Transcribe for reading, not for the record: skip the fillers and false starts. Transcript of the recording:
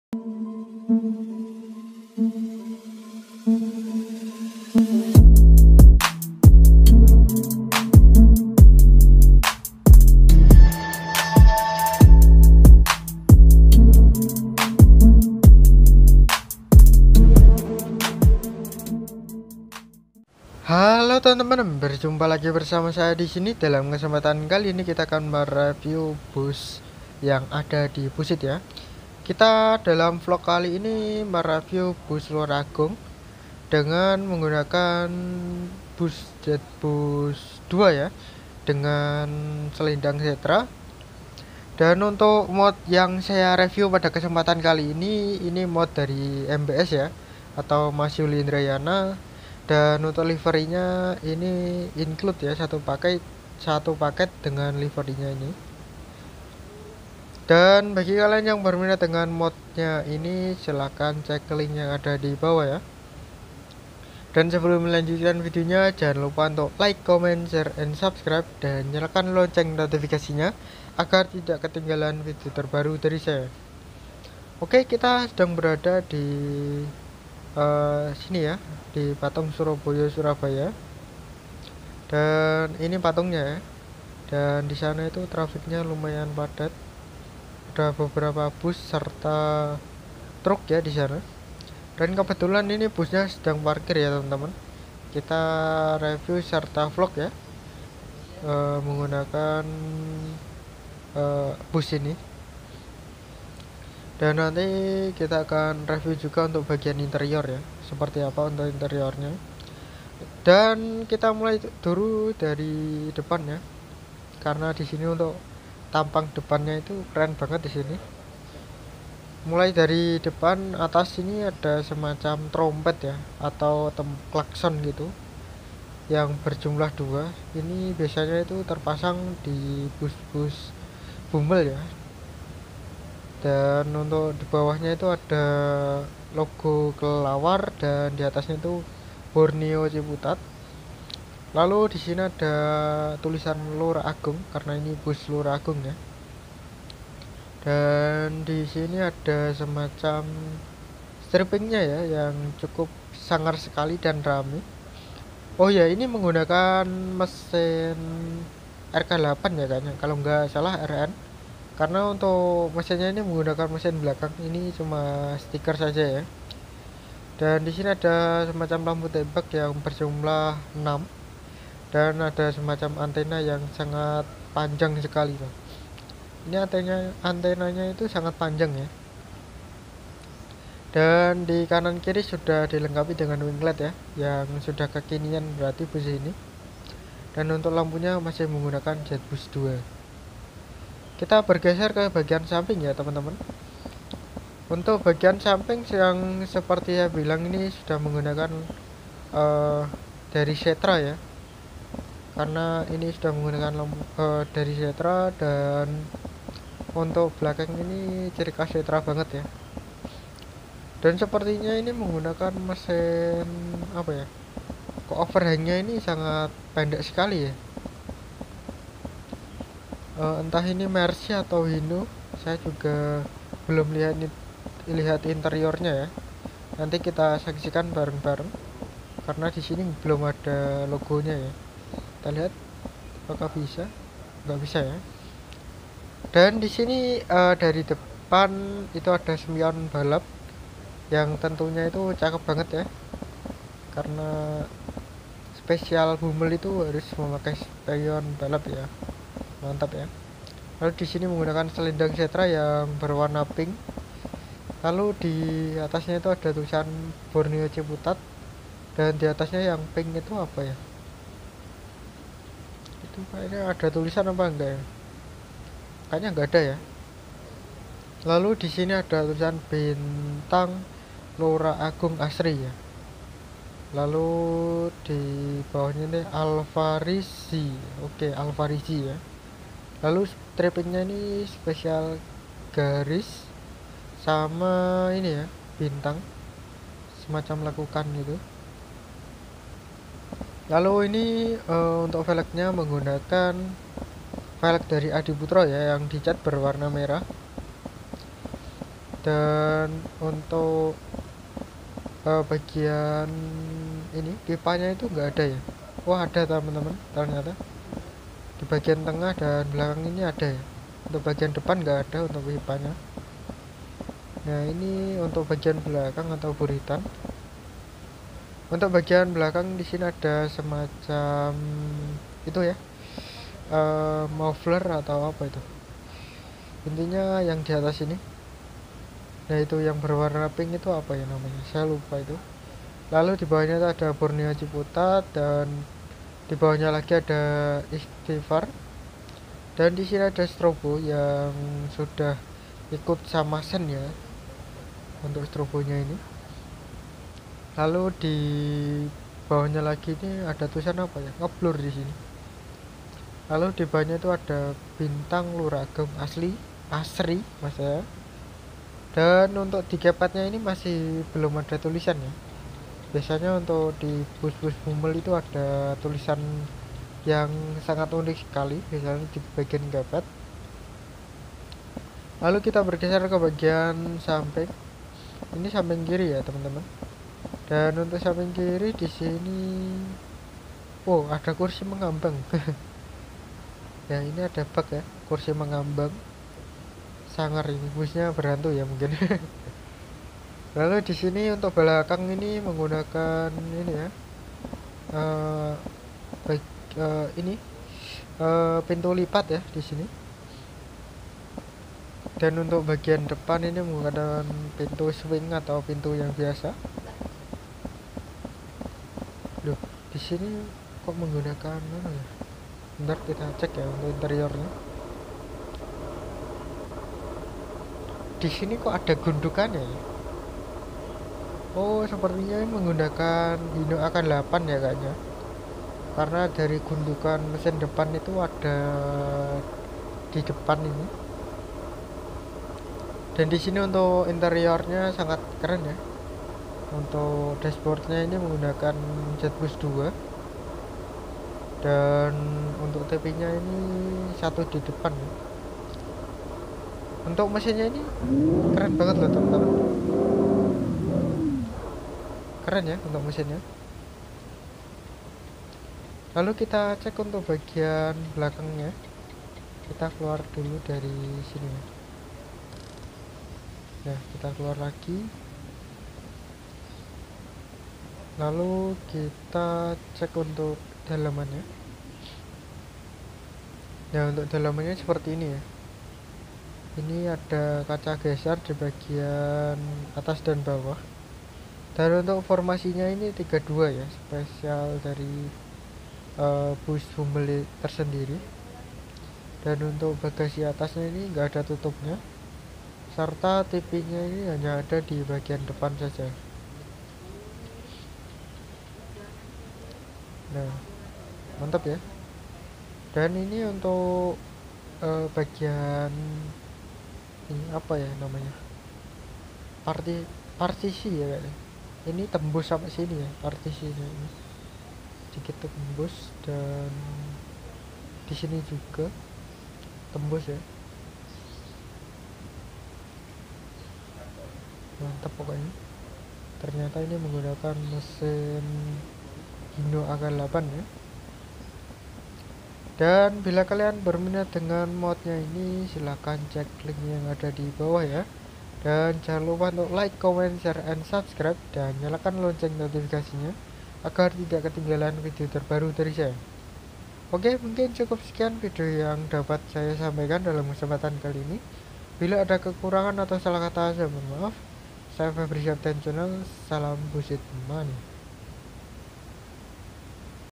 Halo teman-teman, berjumpa lagi bersama saya di sini. Dalam kesempatan kali ini kita akan mereview bus yang ada di Busit ya. Kita dalam vlog kali ini mereview bus Luar Agung dengan menggunakan bus Jetbus 2 ya, dengan selindang Setra. Dan untuk mod yang saya review pada kesempatan kali ini mod dari MBS ya, atau Mas Yuli Indrayana. Dan untuk liverinya ini include ya, satu paket dengan liverinya ini. Dan bagi kalian yang berminat dengan modnya ini, silahkan cek link yang ada di bawah ya. Dan sebelum melanjutkan videonya, jangan lupa untuk like, comment, share, and subscribe, dan nyalakan lonceng notifikasinya agar tidak ketinggalan video terbaru dari saya. Oke, kita sedang berada di sini ya, di Patung Surabaya, dan ini patungnya ya. Dan di sana itu trafiknya lumayan padat, ada beberapa bus serta truk ya di sana. Dan kebetulan ini busnya sedang parkir ya teman-teman. Kita review serta vlog ya, menggunakan bus ini. Dan nanti kita akan review juga untuk bagian interior ya, seperti apa untuk interiornya. Dan kita mulai dulu dari depan ya, karena di sini untuk tampang depannya itu keren banget di sini. Mulai dari depan atas ini ada semacam trompet ya, atau klakson gitu, yang berjumlah 2. Ini biasanya itu terpasang di bus-bus Bumel ya. Dan untuk di bawahnya itu ada logo kelelawar, dan di atasnya itu Borneo Ciputat. Lalu di sini ada tulisan Luar Agung karena ini bus Luar Agung ya. Dan di sini ada semacam strippingnya ya, yang cukup sangar sekali dan ramai. Oh ya, ini menggunakan mesin RK8 ya kayaknya, kalau nggak salah RN. Karena untuk mesinnya ini menggunakan mesin belakang, ini cuma stiker saja ya. Dan di sini ada semacam lampu tembak yang berjumlah 6, dan ada semacam antena yang sangat panjang sekali loh. Ini antenanya itu sangat panjang ya. Dan di kanan kiri sudah dilengkapi dengan winglet ya, yang sudah kekinian berarti bus ini. Dan untuk lampunya masih menggunakan Jetbus 2. Kita bergeser ke bagian samping ya teman-teman. Untuk bagian samping yang seperti saya bilang ini sudah menggunakan dari Setra ya, karena ini sudah menggunakan dari Setra. Dan untuk belakang ini ciri khas Setra banget ya. Dan sepertinya ini menggunakan mesin apa ya, kok overhangnya ini sangat pendek sekali ya. Entah ini Mercy atau Hino, saya juga belum lihat interiornya ya. Nanti kita saksikan bareng-bareng, karena di sini belum ada logonya ya. Kita lihat apakah bisa, nggak bisa ya. Dan di sini dari depan itu ada spion balap, yang tentunya itu cakep banget ya, karena spesial Bumel itu harus memakai spion balap ya. Mantap ya. Lalu di sini menggunakan selendang Setra yang berwarna pink. Lalu di atasnya itu ada tulisan Borneo Ciputat, dan di atasnya yang pink itu apa ya, itu kayaknya ada tulisan apa enggak ya, kayaknya enggak ada ya. Lalu di sini ada tulisan Bintang Luar Agung Asri ya. Lalu di bawahnya ini Alfarisi. Oke, Alfarisi ya. Lalu strippingnya ini spesial garis sama ini ya, bintang semacam lakukan gitu. Lalu ini untuk velgnya menggunakan velg dari Adi Putro ya, yang dicat berwarna merah. Dan untuk bagian ini pipanya itu enggak ada ya. Wah, ada teman-teman, ternyata di bagian tengah dan belakang ini ada ya. Untuk bagian depan enggak ada untuk pipanya. Nah, ini untuk bagian belakang atau buritan. Untuk bagian belakang di sini ada semacam itu ya, muffler atau apa itu. Intinya yang di atas ini. Nah, itu yang berwarna pink itu apa ya namanya? Saya lupa itu. Lalu di bawahnya ada Borneo Ciputat dan di bawahnya lagi ada Istighfar. Dan di sini ada strobo yang sudah ikut sama sen ya untuk strobonya ini. Lalu di bawahnya lagi ini ada tulisan apa ya? Ngeblur di sini. Lalu di bawahnya itu ada bintang Luragam asri mas ya. Dan untuk di keypadnya ini masih belum ada tulisan ya. Biasanya untuk di bus-bus Bumel itu ada tulisan yang sangat unik sekali, misalnya di bagian keypad. Lalu kita bergeser ke bagian samping. Ini samping kiri ya teman-teman. Dan untuk samping kiri di sini, oh ada kursi mengambang. Ya ini ada bug ya, kursi mengambang. Sangar ini, busnya berhantu ya mungkin. Lalu di sini untuk belakang ini menggunakan ini ya, ini pintu lipat ya di sini. Dan untuk bagian depan ini menggunakan pintu swing atau pintu yang biasa. Loh, di sini kok menggunakan mana ya? Bentar kita cek ya untuk interiornya. Di sini kok ada gundukannya ya? Oh, sepertinya menggunakan Hino AK8 ya kayaknya. Karena dari gundukan mesin depan itu ada di depan ini. Dan di sini untuk interiornya sangat keren ya. Untuk dashboardnya ini menggunakan JetBoost 2. Dan untuk TP-nya ini satu di depan ya. Untuk mesinnya ini keren banget loh teman-teman. Keren ya untuk mesinnya. Lalu kita cek untuk bagian belakangnya. Kita keluar dulu dari sini. Nah, kita keluar lagi. Lalu kita cek untuk dalamannya. Nah, untuk dalamannya seperti ini ya. Ini ada kaca geser di bagian atas dan bawah. Dan untuk formasinya ini 32 ya, spesial dari bus Bumel tersendiri. Dan untuk bagasi atasnya ini enggak ada tutupnya. Serta TV-nya ini hanya ada di bagian depan saja. Nah, mantap ya. Dan ini untuk bagian ini apa ya namanya, partisi ya kayaknya. Ini tembus sampai sini ya partisinya ini, sedikit tembus. Dan di sini juga tembus ya, mantap pokoknya. Ternyata ini menggunakan mesin Hino AK8 ya. Dan bila kalian berminat dengan modnya ini, silahkan cek link yang ada di bawah ya. Dan jangan lupa untuk like, comment, share, and subscribe. Dan nyalakan lonceng notifikasinya agar tidak ketinggalan video terbaru dari saya. Oke, mungkin cukup sekian video yang dapat saya sampaikan dalam kesempatan kali ini. Bila ada kekurangan atau salah kata, saya mohon maaf. Saya Febri Channel, salam bullshit money.